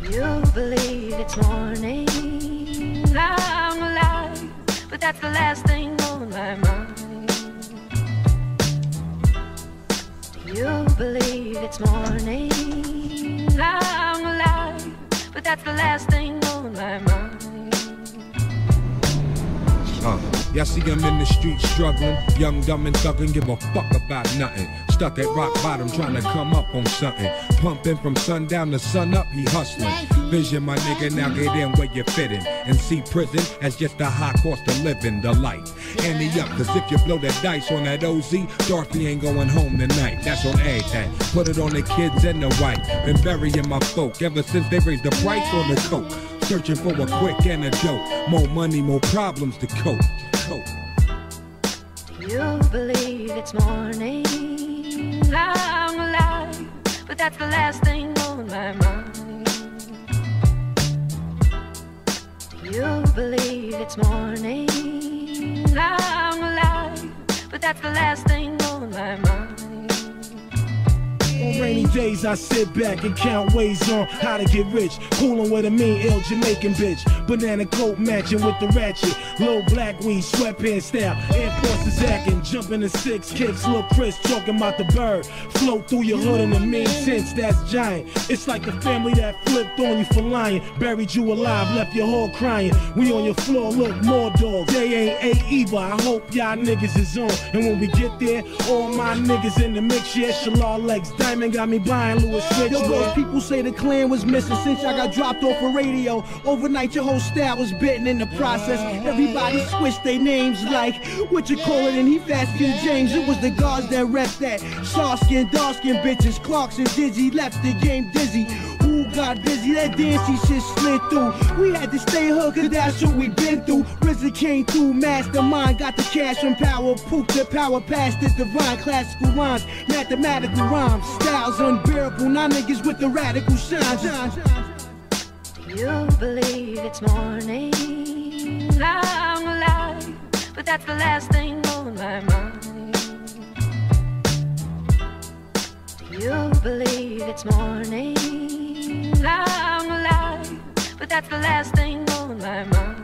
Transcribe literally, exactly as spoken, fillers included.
You believe it's morning, I'm alive, but that's the last thing on my mind. You believe it's morning, I'm alive, but that's the last thing on my mind. Uh, y'all see him in the street struggling, young, dumb, and thuggin', give a fuck about nothing. Stuck at rock bottom trying to come up on something. Pumping from sundown to sun up, he hustling. Vision, my nigga, now get in where you fit in. And see prison as just a high cost of living, the life. Ante up, cause if you blow the dice on that O Z, Dorothy ain't going home tonight. That's on everything. Put it on the kids and the wife. Been burying my folk ever since they raised the price on the coke. Searching for a quick antidote. More money, more problems to cope. cope. You believe it's morning, I'm alive, but that's the last thing on my mind. You believe it's morning, I'm alive, but that's the last thing on my mind. On rainy days I sit back and count ways on how to get rich. Coolin' with a mean, ill Jamaican bitch. Banana coat matching with the ratchet. Low black weed, sweatpants style. Air Forces acting, jumping the six kicks. Lil' Chris talking about the bird. Float through your hood in a mean sense, that's giant. It's like the family that flipped on you for lying. Buried you alive, left your whole crying. We on your floor, look, more dogs. They ain't A either, I hope y'all niggas is on. And when we get there, all my niggas in the mix, yeah, Shalal Legs. Diamond got me buying Louis Switch. Yo, those people say the clan was missing since I got dropped off a radio. Overnight, your whole style was bitten in the process. Everybody switched their names like, what you call it, and he fast skin James. It was the guards that repped that. Sharp skin, dark skin bitches, Clarks and Dizzy left the game dizzy. Who got busy? That dancey shit slid through. We had to stay hood, cause that's what we been through. R Z A came through, mastermind, got the cash from power, poop the power past the divine. Classical rhymes, mathematical rhymes, styles unbearable. Now niggas with the radical shine. You believe it's morning, I'm alive, but that's the last thing on my mind. You believe it's morning, I'm alive, but that's the last thing on my mind.